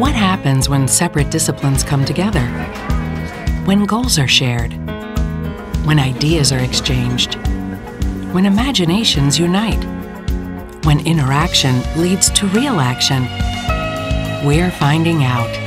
What happens when separate disciplines come together? When goals are shared? When ideas are exchanged? When imaginations unite? When interaction leads to real action? We're finding out.